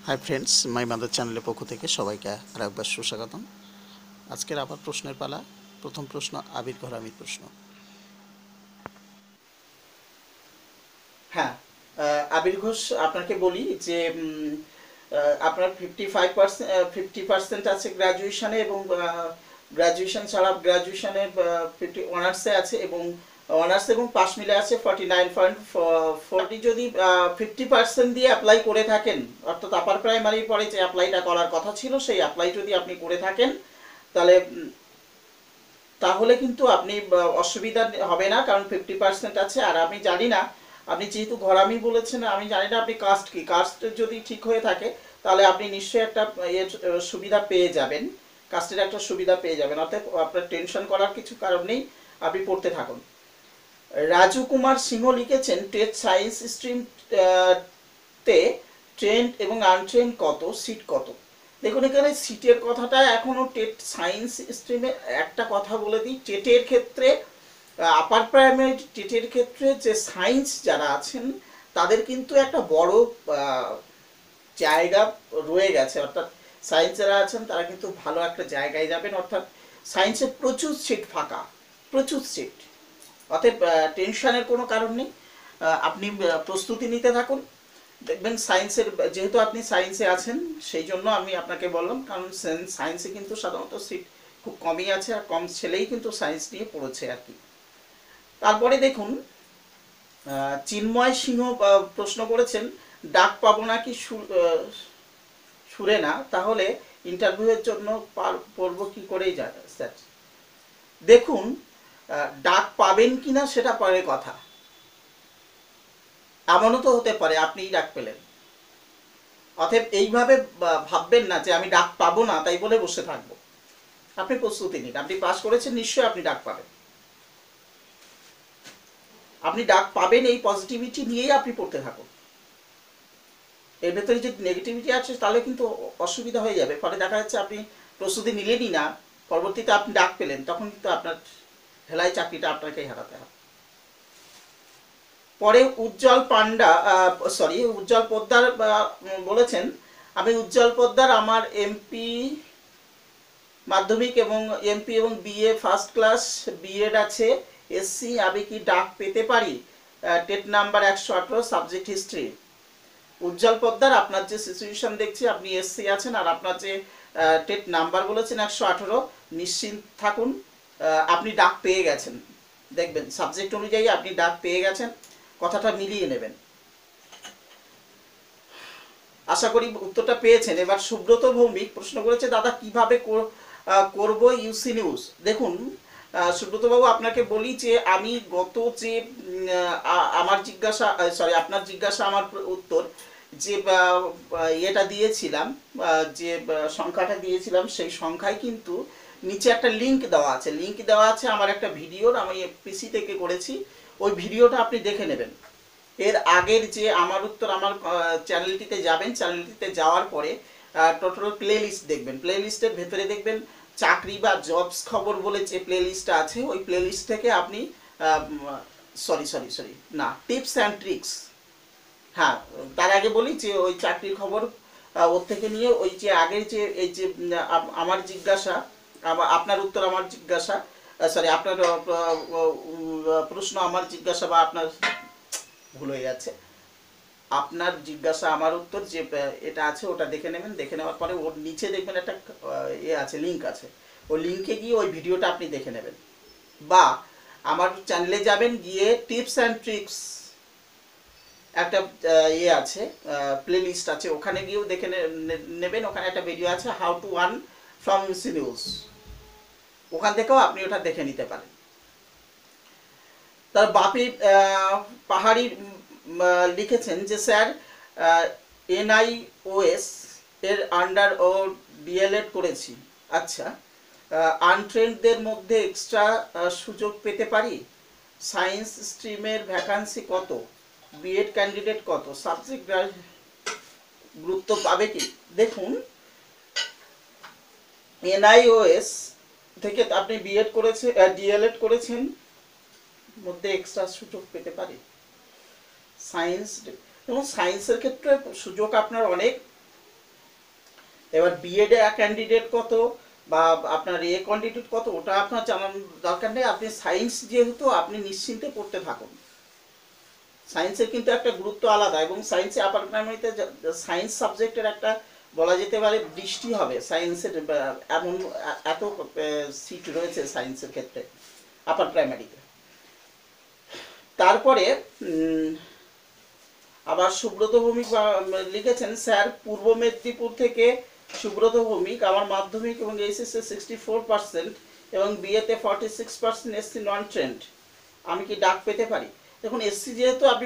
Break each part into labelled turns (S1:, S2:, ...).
S1: Hi friends, my mother চ্যানেলের পক্ষ থেকে সবাইকে আরেকবার সুস্বাগতম। আজকের আবার প্রশ্নের পালা। প্রথম প্রশ্ন আবির ঘরামির প্রশ্ন। হ্যাঁ, আবির ঘোষ, আপনাকে বলি যে আপনার 55% আছে গ্র্যাজুয়েশনে, এবং গ্র্যাজুয়েশন ছাড়া গ্র্যাজুয়েশনে অনার্সে আছে, এবং অনার্স এবং পাস মিলে আছে 49.40। যদি 50% দিয়ে অ্যাপ্লাই করে থাকেন, অর্থাৎ আপার প্রাইমারির পরে যে অ্যাপ্লাইটা করার কথা ছিল সেই অ্যাপ্লাই যদি আপনি করে থাকেন, তাহলে তাহলে কিন্তু আপনি অসুবিধা হবে না, কারণ 50% আছে। আর আমি জানি না, আপনি যেহেতু ঘরামি বলেছেন, আমি জানি না আপনি কাস্ট কি। কাস্ট যদি ঠিক হয়ে থাকে তাহলে আপনি নিশ্চয়ই একটা এর সুবিধা পেয়ে যাবেন, কাস্টের একটা সুবিধা পেয়ে যাবেন। অর্থাৎ আপনার টেনশন করার কিছু কারণ নেই, আপনি পড়তে থাকুন। রাজু কুমার সিংহ লিখেছেন, টেট সায়েন্স স্ট্রিম তে ট্রেন্ড এবং আনট্রেন্ড কত, সিট কত। দেখুন, এখানে সিটের কথাটা এখনও টেট সায়েন্স স্ট্রিমে একটা কথা বলে দিই, টেটের ক্ষেত্রে আপার প্রাইমারি টেটের ক্ষেত্রে যে সায়েন্স যারা আছেন তাদের কিন্তু একটা বড় জায়গা রয়ে গেছে। অর্থাৎ সায়েন্স যারা আছেন তারা কিন্তু ভালো একটা জায়গায় যাবেন। অর্থাৎ সায়েন্সে প্রচুর সিট ফাঁকা, প্রচুর সিট। অতএব টেনশনের কোনো কারণ নেই, আপনি প্রস্তুতি নিতে থাকুন। দেখবেন সায়েন্সের, যেহেতু আপনি সায়েন্সে আছেন সেই জন্য আমি আপনাকে বললাম, কারণ সায়েন্সে কিন্তু সাধারণত সিট খুব কমই আছে, আর কম ছেলেই কিন্তু সায়েন্স নিয়ে পড়েছে আর কি। তারপরে দেখুন, চিন্ময় সিংহ প্রশ্ন করেছেন, ডাক পাবো নাকি সুরে না, তাহলে ইন্টারভিউয়ের জন্য পড়বো কি করেই যায় স্যার। দেখুন, ডাক পাবেন কিনা সেটা পরের কথা। এমনও তো হতে পারে আপনিই ডাক পেলেন। অতএব এইভাবে ভাববেন না যে আমি ডাক পাবো না তাই বলে বসে থাকবো। আপনি প্রস্তুতি নিন, আপনি পাস করেছেন, নিশ্চয়ই আপনি ডাক পাবেন। আপনি ডাক পাবেন এই পজিটিভিটি নিয়েই আপনি পড়তে থাকুন। এর ভেতরে যদি নেগেটিভিটি আছে তাহলে কিন্তু অসুবিধা হয়ে যাবে। ফলে দেখা যাচ্ছে আপনি প্রস্তুতি নিলেনই না, পরবর্তীতে আপনি ডাক পেলেন, তখন কিন্তু আপনার হেলায় চাকরিটা আপনাকেই হারাতে হবে। পরে উজ্জ্বল পান্ডা, উজ্জ্বল পোদ্দার বলেছেন, আমি উজ্জ্বল পোদ্দার, আমার এমপি মাধ্যমিক এবং এমপি এবং বিএ ফার্স্ট ক্লাস বিএড আছে, এসসি, আমি কি ডাক পেতে পারি? TET number 118, subject history. Ujjwal Poddar, আপনার যে সিচুয়েশন দেখছি, আপনি এসসি আছেন আর আপনার যে টেট নাম্বার বলেছেন 118, নিশ্চিন্ত থাকুন, আপনি ডাক পেয়ে গেছেন। দেখবেন সাবজেক্ট অনুযায়ী আপনি ডাক পেয়ে গেছেন, কথাটা মিলিয়ে নেবেন। আশা করি উত্তরটা পেয়েছেন। এবার সুব্রত ভৌমিক প্রশ্ন করেছে, দাদা কিভাবে করব ইউসি নিউজ। দেখুন সুব্রতবাবু, আপনাকে বলি যে আমি গত যে আমার জিজ্ঞাসা, আপনার জিজ্ঞাসা আমার উত্তর যে ইয়েটা দিয়েছিলাম, যে সংখ্যাটা দিয়েছিলাম, সেই সংখ্যায় কিন্তু নিচে একটা লিঙ্ক দেওয়া আছে। লিঙ্ক দেওয়া আছে আমার একটা ভিডিওর, আমি পিসি থেকে করেছি। ওই ভিডিওটা আপনি দেখে নেবেন। এর আগের যে আমার উত্তর, আমার চ্যানেলটিতে যাবেন, চ্যানেলটিতে যাওয়ার পরে টোটাল প্লে লিস্ট দেখবেন। প্লে লিস্টের ভেতরে দেখবেন চাকরি বা জবস খবর বলে যে প্লে লিস্টটা আছে, ওই প্লে লিস্ট থেকে আপনি না, টিপস অ্যান্ড ট্রিক্স। হ্যাঁ, তার আগে বলি যে ওই চাকরির খবর ওর থেকে নিয়ে ওই যে আগের যে এই যে আমার জিজ্ঞাসা, আপনার উত্তর আমার জিজ্ঞাসা, আপনার প্রশ্ন আমার জিজ্ঞাসা, বা আপনার ভুল হয়ে যাচ্ছে, আপনার জিজ্ঞাসা আমার উত্তর, যে এটা আছে ওটা দেখে নেবেন। দেখে নেওয়ার পরে ওর নিচে দেখবেন একটা ইয়ে আছে, লিঙ্ক আছে। ওই লিঙ্কে গিয়ে ওই ভিডিওটা আপনি দেখে নেবেন, বা আমার চ্যানেলে যাবেন, গিয়ে টিপস অ্যান্ড ট্রিক্স একটা ইয়ে আছে, প্লে লিস্ট আছে, ওখানে গিয়েও দেখে নেবেন। ওখানে একটা ভিডিও আছে, how to earn from UC news, ওখান থেকেও আপনি ওটা দেখে নিতে পারেন। তার বাপি পাহাড়ি লিখেছেন যে, স্যার এনআইওএস এর আন্ডার ও ডিএলএড করেছি, আচ্ছা আনট্রেন্ডদের মধ্যে এক্সট্রা সুযোগ পেতে পারি? সায়েন্স স্ট্রিমের ভ্যাকান্সি কত? বিএড ক্যান্ডিডেট কত? সাবজেক্ট গুরুত্ব পাবে কি? দেখুন, এনআইওএস থেকে আপনি বিএড করেছেন, ডিএলএড করেছেন, মধ্যে এক্সট্রা সুযোগ পেতে পারি? সায়েন্স, এবং সায়েন্সের ক্ষেত্রে সুযোগ আপনার অনেক, এবার বিএড ক্যান্ডিডেট কত বা আপনার ক্যান্ডিডেট কত ওটা আপনার জানার দরকার নেই। আপনি সায়েন্স যেহেতু আপনি নিশ্চিন্তে পড়তে থাকুন। সায়েন্সের কিন্তু একটা গুরুত্ব আলাদা, এবং সায়েন্সে আপার প্রাইমারিতে সায়েন্স সাবজেক্টের একটা বলা যেতে পারে বৃষ্টি হবে সায়েন্সের, এমন এত সিট রয়েছে সায়েন্সের ক্ষেত্রে আপার প্রাইমারিতে। তারপরে আবার সুব্রত ভৌমিক লিখেছেন, স্যার পূর্ব মেদিনীপুর থেকে সুব্রত ভৌমিক, আমার মাধ্যমিক এবং এইচএসে 64% এবং বিএতে 46% এসসি নন ট্রেন্ড, আমি কি ডাক পেতে পারি? দেখুন এসসি যেহেতু আপনি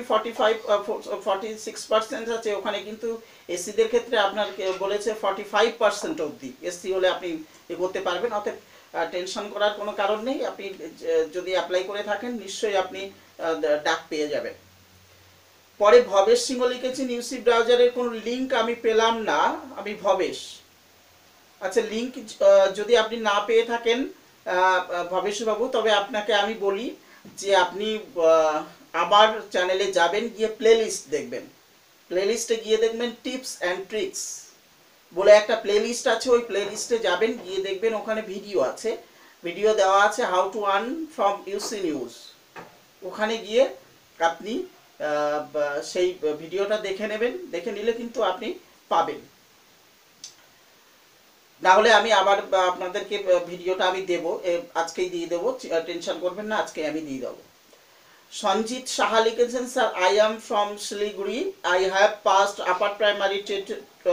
S1: 46% আছে, ওখানে কিন্তু এসসিদের ক্ষেত্রে আপনার বলেছে 45% অবধি এসসি হলে আপনি করতে পারবেন। অতএব টেনশন করার কোনো কারণ নেই। আপনি যদি অ্যাপ্লাই করে থাকেন নিশ্চয়ই আপনি ডাক পেয়ে যাবেন। পরে ভবেশ সিংহ লিখেছেন, ইউসি ব্রাউজারের কোনো লিঙ্ক আমি পেলাম না, আমি ভবেশ। আচ্ছা, লিঙ্ক যদি আপনি না পেয়ে থাকেন ভবেশবাবু, তবে আপনাকে আমি বলি যে আপনি আমার চ্যানেলে যাবেন, গিয়ে প্লেলিস্ট দেখবেন। প্লেলিস্টে গিয়ে দেখবেন টিপস অ্যান্ড ট্রিক্স বলে একটা প্লেলিস্ট আছে, ওই প্লেলিস্টে যাবেন, গিয়ে দেখবেন ওখানে ভিডিও আছে, ভিডিও দেওয়া আছে how to earn from UC news. ওখানে গিয়ে আপনি সেই ভিডিওটা দেখে নেবেন, দেখে নিলে কিন্তু আপনি পাবেন। না হলে আমি আবার আপনাদেরকে ভিডিওটা আমি দেবো, আজকেই দিয়ে দেবো, টেনশন করবেন না, আজকে আমি দিয়ে দেবো। সঞ্জিত সাহা লিখেছেন, sir I am from Siliguri, I have passed upper primary TET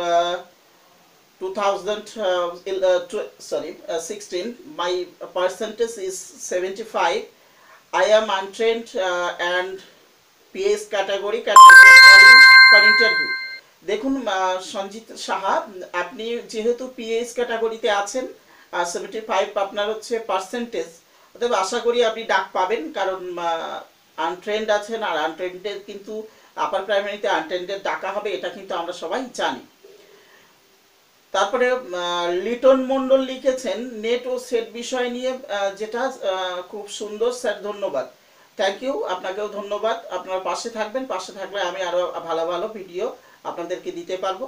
S1: 2016, my percentage is 75, I am untrained and PS category, can I get for interview? দেখুন সঞ্জিত সাহা, আপনি যেহেতু পিএইচ ক্যাটাগরিতে আছেন আর 75 আপনার হচ্ছে পার্সেন্টেজ, অতএব আশা করি আপনি ডাক পাবেন, কারণ আনট্রেন্ড আছেন, আর আনট্রেন্ডের কিন্তু আপার প্রাইমারিতে আনট্রেন্ডের ডাকা হবে, এটা কিন্তু আমরা সবাই জানি। তারপরে লিটন মণ্ডল লিখেছেন, নেট ও সেট বিষয় নিয়ে, যেটা খুব সুন্দর স্যার, ধন্যবাদ। থ্যাংক ইউ, আপনাকেও ধন্যবাদ। আপনার পাশে থাকবেন, পাশে থাকলে আমি আরও ভালো ভালো ভিডিও আপনাদেরকে দিতে পারবো।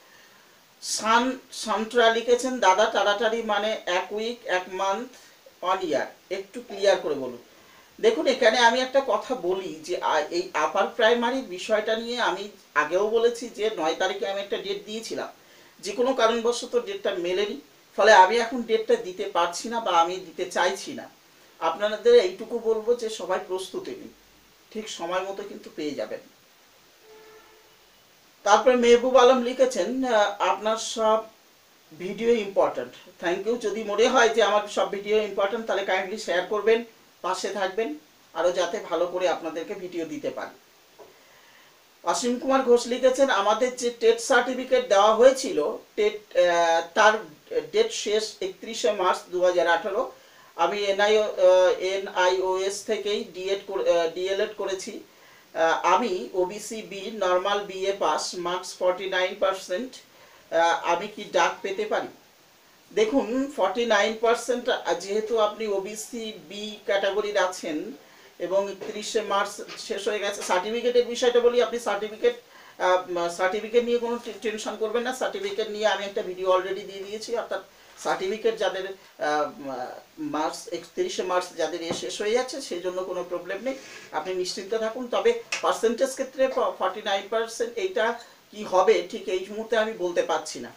S1: সান্ট্রা লিখেছেন, দাদা তাড়াতাড়ি মানে 1 উইক, 1 মান্থ, 1 ইয়ার, একটু ক্লিয়ার করে বলুন। দেখুন এখানে আমি একটা কথা বলি যে এই আপার প্রাইমারি বিষয়টা নিয়ে আমি আগেও বলেছি যে 9 তারিখে আমি একটা ডেট দিয়েছিলাম, যে কোনো কারণবশত ডেটটা মেলেনি, ফলে আমি এখন ডেটটা দিতে পারছি না বা আমি দিতে চাইছি না। আপনাদের এইটুকু বলবো যে সবাই প্রস্তুতি নিন, ঠিক সময় মতো কিন্তু পেয়ে যাবেন। তারপরে মেহবুব আলম লিখেছেন, আপনার সব ভিডিও ইম্পর্ট্যান্ট, থ্যাংক ইউ। যদি মনে হয় যে আমার সব ভিডিও ইম্পর্ট্যান্ট, তাহলে কাইন্ডলি শেয়ার করবেন, পাশে থাকবেন, আরও যাতে ভালো করে আপনাদেরকে ভিডিও দিতে পারি। অসীম কুমার ঘোষ লিখেছেন, আমাদের যে টেট সার্টিফিকেট দেওয়া হয়েছিল, টেট তার ডেট শেষ 31শে মার্চ 2018। আমি এনআইওএস থেকেই ডিএলএড করেছি। আমি OBC B, normal BA pass, marks 49%। আমি কি ডাক পেতে পারি? দেখুন 49% যেহেতু আপনি ওবিসি বি ক্যাটাগরির আছেন এবং 31শে মার্চ শেষ হয়ে গেছে। সার্টিফিকেটের বিষয়টা বলি, আপনি সার্টিফিকেট নিয়ে কোনো টেনশন করবেন না। সার্টিফিকেট নিয়ে আমি একটা ভিডিও অলরেডি দিয়ে দিয়েছি, অর্থাৎ সার্টিফিকেট যাদের মার্চ 31শে মার্চ যাদের শেষ হয়ে যাচ্ছে, সেই জন্য কোনো প্রবলেম নেই, আপনি নিশ্চিন্ত থাকুন। তবে পার্সেন্টেজ ক্ষেত্রে 49%, এইটা কি হবে ঠিক এই মুহূর্তে আমি বলতে পারছি না।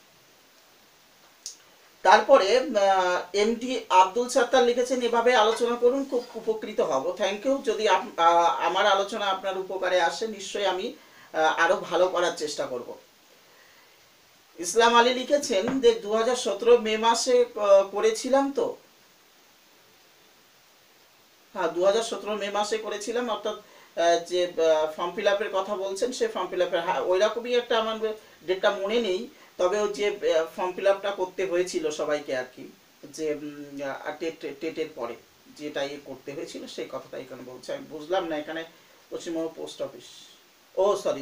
S1: তারপরে এমডি আব্দুল সাত্তার লিখেছেন, এভাবে আলোচনা করুন, খুব উপকৃত হব। Thank you. যদি আমার আলোচনা আপনার উপকারে আসে, নিশ্চয়ই আমি আরো ভালো করার চেষ্টা করব। ইসলাম আলী লিখেছেন যে 2017 মে মাসে করেছিলাম তো, হ্যাঁ 2017 মে মাসে করেছিলাম, অর্থাৎ যে ফর্ম ফিল আপের কথা বলছেন, সেই ফর্ম ফিল আপের, হ্যাঁ ওইরকমই একটা আমার ডেটটা মনে নেই, তবে ওই যে ফর্ম ফিল আপটা করতে হয়েছিল সবাইকে আর কি, যে টেটের পরে যেটা করতে হয়েছিল সেই কথাটা এখানে বলছে। আমি বুঝলাম না এখানে পশ্চিমবঙ্গ পোস্ট অফিস, ও সরি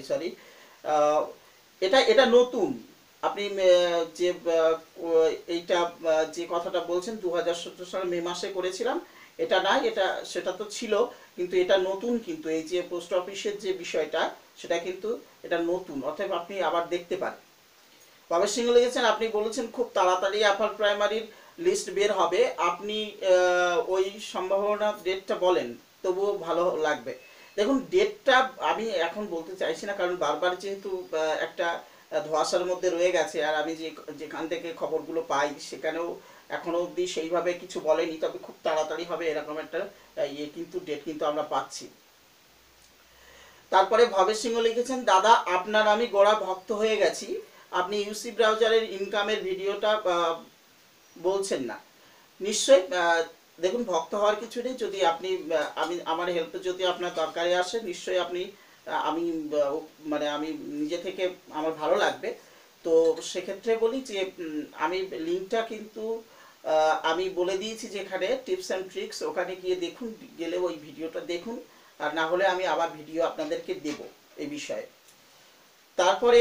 S1: এটা নতুন। আপনি যে এইটা যে কথাটা বলছেন 2017 সালে মে মাসে করেছিলাম, এটা না, সেটা তো ছিল, কিন্তু এটা নতুন। কিন্তু এই যে পোস্ট অফিসের যে বিষয়টা, সেটা কিন্তু এটা নতুন, অতএব আপনি আবার দেখতে পারেন। প্রবেশ সিংহ লিখেছেন আপনি বলেছেন খুব তাড়াতাড়ি আপার প্রাইমারির লিস্ট বের হবে, আপনি ওই সম্ভাবনা ডেটটা বলেন তবুও ভালো লাগবে। দেখুন ডেটটা আমি এখন বলতে চাইছি না, কারণ বারবার যেহেতু একটা ধোঁয়াশার মধ্যে রয়ে গেছে, আর আমি যেখান থেকে খবরগুলো পাই সেখানেও এখনো অবধি সেইভাবে কিছু বলেনি, তবে খুব তাড়াতাড়ি হবে এরকম একটা কিন্তু ডেট কিন্তু আমরা পাচ্ছি। তারপরে ভবেশ সিংহ লিখেছেন দাদা আপনার আমি গোড়া ভক্ত হয়ে গেছি, আপনি ইউসি ব্রাউজারের ইনকামের ভিডিওটা বলছেন না। নিশ্চয়ই দেখুন ভক্ত হওয়ার কিছু নেই, যদি আপনি আমি আমার হেল্প যদি আপনার দরকারে আসে নিশ্চয়ই আপনি আমি মানে আমি নিজে থেকে আমার ভালো লাগবে। তো সেক্ষেত্রে বলি যে আমি লিঙ্কটা কিন্তু আমি বলে দিয়েছি যেখানে টিপস অ্যান্ড ট্রিক্স, ওখানে গিয়ে দেখুন, গেলে ওই ভিডিওটা দেখুন, আর না হলে আমি আবার ভিডিও আপনাদেরকে দেব এই বিষয়ে। তারপরে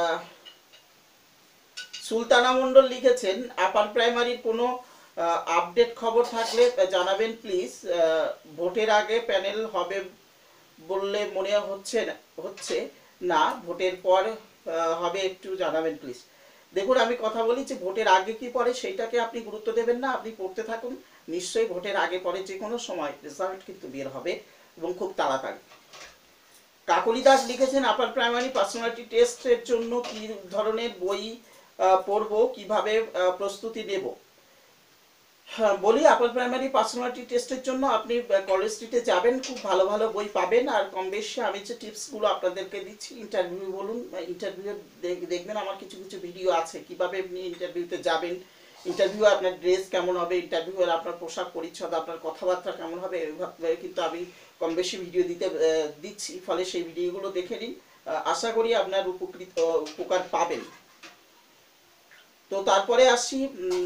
S1: সুলতানা মণ্ডল লিখেছেন আপার প্রাইমারির কোনো আপডেট খবর থাকলে জানাবেন প্লিজ, ভোটের আগে প্যানেল হবে বললে মনে হচ্ছে না, ভোটের পর হবে, একটু জানাবেন প্লিজ। দেখুন আমি কথা বলি যে ভোটের আগে কি পরে সেইটাকে আপনি গুরুত্ব দেবেন না, আপনি পড়তে থাকুন, নিশ্চয়ই ভোটের আগে পরে যে কোনো সময় রেজাল্ট কিন্তু বের হবে এবং খুব তাড়াতাড়ি। কাকলি দাস লিখেছেন আপার প্রাইমারি পার্সোনালিটি টেস্টের জন্য কি ধরনের বই পড়ব, কিভাবে প্রস্তুতি নেব। হ্যাঁ বলি, আপার প্রাইমারি পার্সোনালিটি টেস্টের জন্য আপনি কলেজ স্ট্রিটে যাবেন, খুব ভালো ভালো বই পাবেন, আর কম বেশি আমি যে টিপসগুলো আপনাদেরকে দিচ্ছি, ইন্টারভিউ বলুন, ইন্টারভিউ দেখবেন আমার কিছু কিছু ভিডিও আছে কিভাবে আপনি ইন্টারভিউতে যাবেন, ইন্টারভিউ আপনার ড্রেস কেমন হবে, ইন্টারভিউ আপনার পোশাক পরিচ্ছদ, আপনার কথাবার্তা কেমন হবে, এইভাবে কিন্তু আমি কম বেশি ভিডিও দিচ্ছি, ফলে সেই ভিডিওগুলো দেখে নিন, আশা করি আপনার উপকার পাবেন। তো তারপরে আসি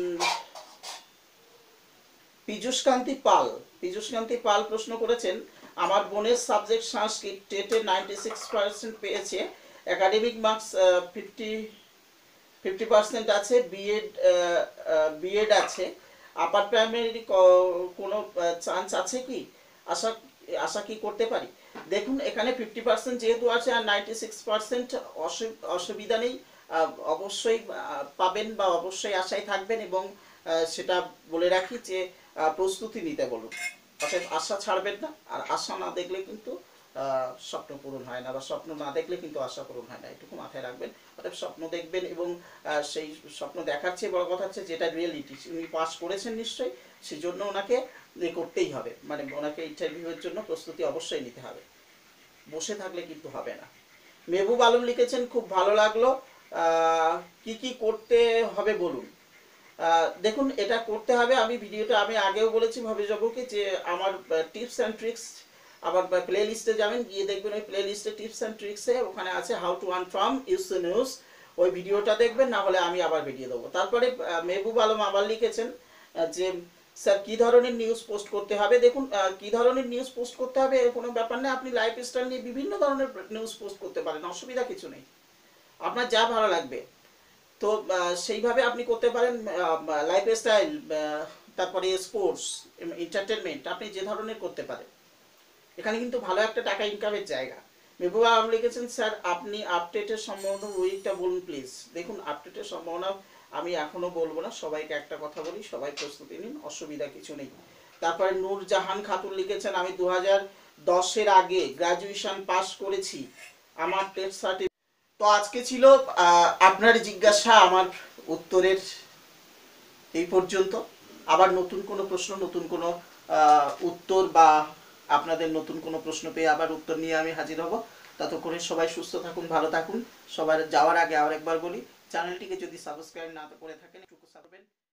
S1: পীযূষকান্তি পাল প্রশ্ন করেছেন আমার বোনের সাবজেক্ট সংস্কৃত টেটে 96% পেয়েছে, একাডেমিক মার্কস 50% আছে, বিএড আছে, আপার প্রাইমারি কোনো চান্স আছে কি, আশা কি করতে পারি। দেখুন এখানে 50% যেহেতু আছে আর 96% অসুবিধা নেই, অবশ্যই পাবেন বা অবশ্যই আশায় থাকবেন, এবং সেটা বলে রাখি যে প্রস্তুতি নিতে বলুন, অর্থাৎ আশা ছাড়বেন না, আর আশা না দেখলে কিন্তু স্বপ্ন পূরণ হয় না, বা স্বপ্ন না দেখলে কিন্তু আশা পূরণ হয় না, এটুকু মাথায় রাখবেন। অর্থাৎ স্বপ্ন দেখবেন, এবং সেই স্বপ্ন দেখার চেয়ে বড় কথা হচ্ছে যেটা রিয়েলিটি, উনি পাস করেছেন নিশ্চয়ই, সেই জন্য ওনাকে করতেই হবে, মানে ওনাকে ইন্টারভিউয়ের জন্য প্রস্তুতি অবশ্যই নিতে হবে, বসে থাকলে কিন্তু হবে না। মেহবুব আলম লিখেছেন খুব ভালো লাগলো, কি কি করতে হবে বলুন। দেখুন এটা করতে হবে, আমি ভিডিওটা আমি আগেও বলেছি ভবে যাবকে যে আমার টিপস অ্যান্ড ট্রিক্স, আবার প্লে লিস্টে যাবেন, গিয়ে দেখবেন ওই প্লে লিস্টে টিপস অ্যান্ড ট্রিক্সে ওখানে আছে how to earn from UC news, ওই ভিডিওটা দেখবেন, না হলে আমি আবার ভিডিও দেবো। তারপরে মেহবুব আলম আবার লিখেছেন যে স্যার কী ধরনের নিউজ পোস্ট করতে হবে। দেখুন কী ধরনের নিউজ পোস্ট করতে হবে এর কোনো ব্যাপার নেই, আপনি লাইফস্টাইল নিয়ে বিভিন্ন ধরনের নিউজ পোস্ট করতে পারেন, অসুবিধা কিছু নেই, আপনার যা ভালো লাগবে। তো সেইভাবে আপনি করতে পারেন, লাইফস্টাইল, তারপরে স্পোর্টস, এন্টারটেনমেন্ট, আপনি যে ধরনের করতে পারেন, এখানে কিন্তু ভালো একটা টাকা ইনকামের জায়গা। মেহবুবা আলম লিখেছেন স্যার আপনি আপডেটের সম্ভাবনা উইকটা বলুন প্লিজ। দেখুন আপডেটের সম্ভাবনা আমি এখনও বলবো না, সবাইকে একটা কথা বলি, সবাই প্রস্তুতি নিন, অসুবিধা কিছু নেই। তারপরে নূরজাহান খাতুন লিখেছেন আমি 2010-এর আগে গ্র্যাজুয়েশন পাস করেছি, আমার টেস্ট সার্টিফিকেট। তো আজকে ছিল আপনার জিজ্ঞাসা, আমার উত্তরের এই পর্যন্ত। আবার নতুন কোনো প্রশ্ন, নতুন কোনো উত্তর, বা আপনাদের নতুন কোনো প্রশ্ন পেয়ে আবার উত্তর নিয়ে আমি হাজির হব। ততক্ষণে সবাই সুস্থ থাকুন, ভালো থাকুন। সবার যাওয়ার আগে আরেকবার বলি, চ্যানেলটিকে যদি সাবস্ক্রাইব না করে থাকেন